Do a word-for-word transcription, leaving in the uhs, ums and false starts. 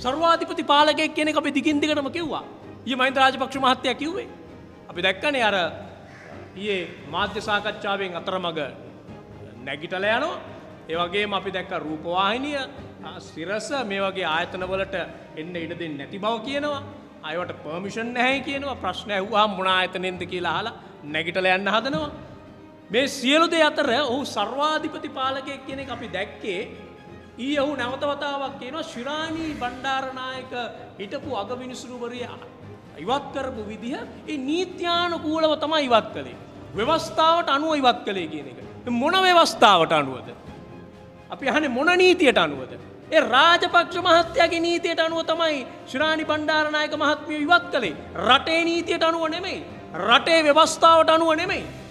සර්වාධිපති පාලකයෙක් කියන එක අපි දිගින් දිගටම කිව්වා. ඊයේ මහින්ද රාජපක්ෂ මහත්තයා කිව්වේ. අපි දැක්කනේ අර ඊයේ මාධ්‍ය සාකච්ඡාවෙන් අතරමඟ නැගිටලා යනවා. ඒ වගේම අපි දැක්ක රූපවාහිනිය සිරස මේ වගේ ආයතන වලට එන්න ඉඩ දෙන්නේ නැති බව කියනවා. ආයවට පර්මිෂන් නැහැ කියනවා. ප්‍රශ්න ඇහුවාම මොන ආයතනෙන්ද කියලා අහලා නැගිටලා යන්න හදනවා. මේ සියලු දේ අතර ඔහු සර්වාධිපති පාලකයෙක් කියන එක අපි දැක්කේ ඊයේ ඔහු නැවත වතාවක් කියනවා ශිරාණි බණ්ඩාරනායක හිටපු අගවිනිසුරුවරිය ඉවත් කරපු විදිහ ඒ නීත්‍යානුකූලව තමයි ඉවත් කළේ. ව්‍යවස්ථාවට අනුව ඉවත් කළේ කියන එක. මොන ව්‍යවස්ථාවට අනුවද? අපි අහන්නේ මොන නීතියට අනුවද? ඒ රාජපක්ෂ මහත්තයාගේ නීතියට අනුව තමයි ශිරාණි බණ්ඩාරනායක මහත්මිය ඉවත් කළේ. රටේ නීතියට අනුව නෙමෙයි. රටේ ව්‍යවස්ථාවට අනුව නෙමෙයි.